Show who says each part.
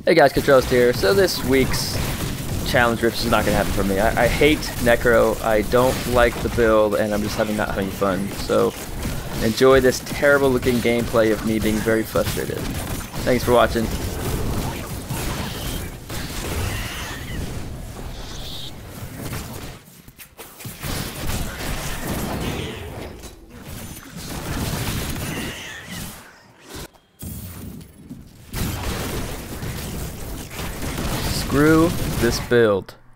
Speaker 1: Hey guys, KontrolStyle here. So this week's challenge rift is not going to happen for me. I hate Necro, I don't like the build, and I'm just not having fun. So enjoy this terrible looking gameplay of me being very frustrated. Thanks for watching. Screw this build.